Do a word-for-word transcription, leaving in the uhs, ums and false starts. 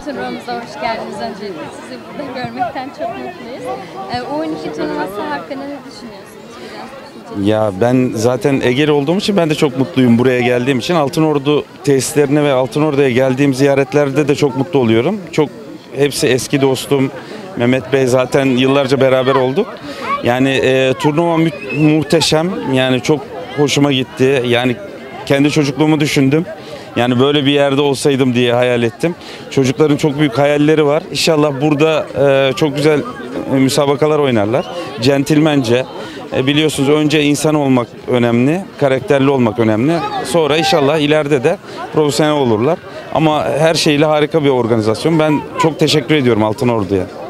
Turnuvamıza hoş geldiniz öncelikle. Sizi burada görmekten çok mutluyuz. E, U on iki turnuvası hakkında ne düşünüyorsunuz? Biraz Ya ben zaten Egeli olduğum için ben de çok mutluyum buraya geldiğim için. Altınordu tesislerine ve Altınordu'ya geldiğim ziyaretlerde de çok mutlu oluyorum. Çok hepsi eski dostum. Mehmet Bey zaten yıllarca beraber olduk. Yani e, turnuva mü muhteşem. Yani çok hoşuma gitti. Yani kendi çocukluğumu düşündüm. Yani böyle bir yerde olsaydım diye hayal ettim. Çocukların çok büyük hayalleri var. İnşallah burada e, çok güzel e, müsabakalar oynarlar. Centilmence. E, biliyorsunuz önce insan olmak önemli, karakterli olmak önemli. Sonra inşallah ileride de profesyonel olurlar. Ama her şeyle harika bir organizasyon. Ben çok teşekkür ediyorum Altınordu'ya.